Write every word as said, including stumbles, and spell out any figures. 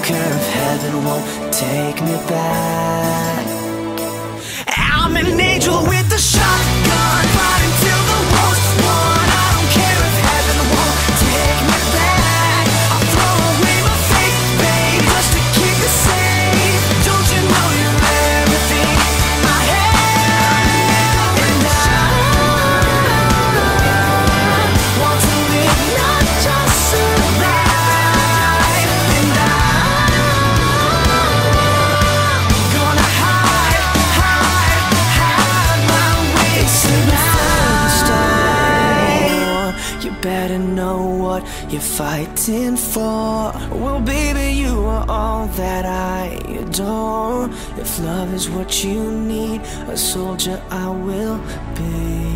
care if heaven won't take me back. I'm an angel with a shotgun, fighting till the war's won. I don't care if heaven won't take me back. I'll throw away my faith, babe, just to keep it safe. Don't you know you're everything I have? And I want to live, not just survive. And I'm gonna hide, hide, hide my ways tonight. You better know what you're fighting for. Well, baby, you are all that I adore. If love is what you need, a soldier I will be.